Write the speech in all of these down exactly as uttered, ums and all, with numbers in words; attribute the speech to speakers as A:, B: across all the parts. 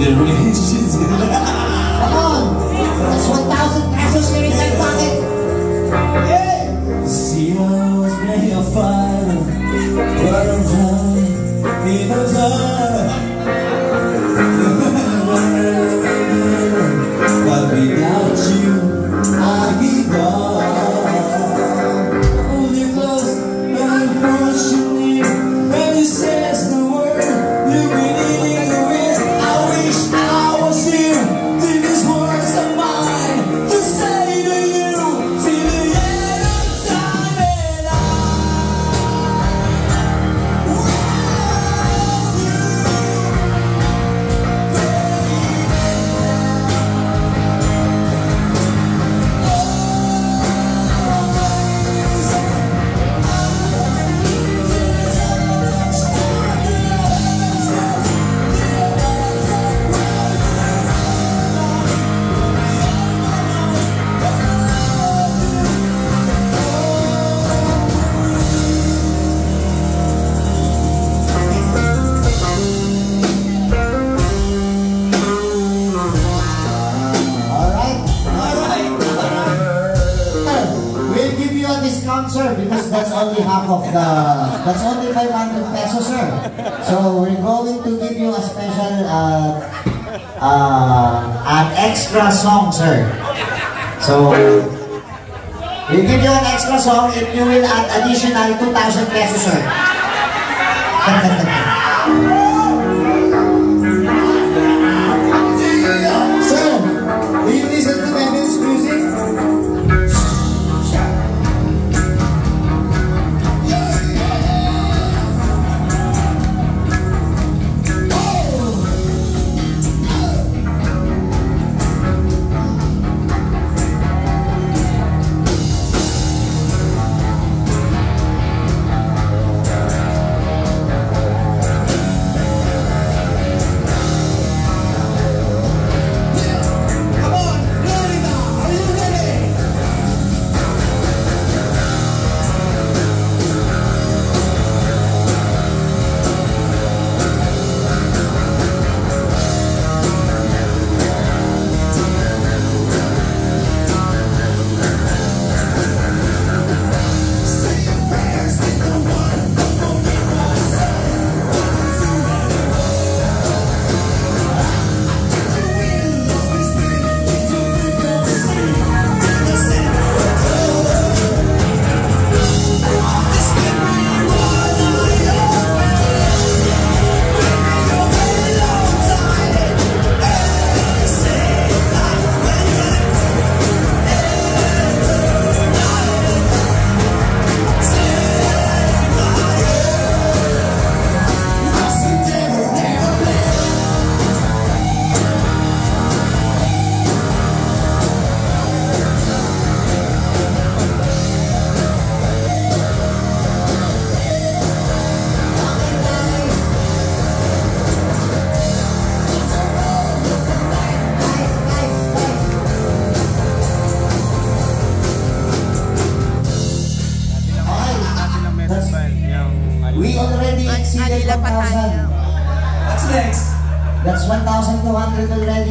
A: Come on! That's one thousand pesos here in my pocket! Hey!
B: See, I was made of fire, but I'm flying in the dark. But without you, I give up. Hold you close, and push you near, and you says the word, you breathe in the wind. I wish I was here, to these words of mine, to say to you, till the end of time, and I will you,
A: sir, because that's only half of the, that's only five hundred pesos, sir. So we're going to give you a special, uh, uh, an extra song, sir. So we'll give you an extra song if you will add additional two thousand pesos, sir. Sir, do you listen to Kevin's music? We already exceeded one thousand.
B: What's next?
A: That's one thousand two hundred already.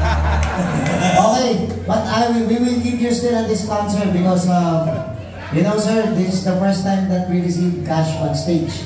A: Okay, but I will, we will give you still a discount, sir, because, um, you know, sir, this is the first time that we receive cash on stage.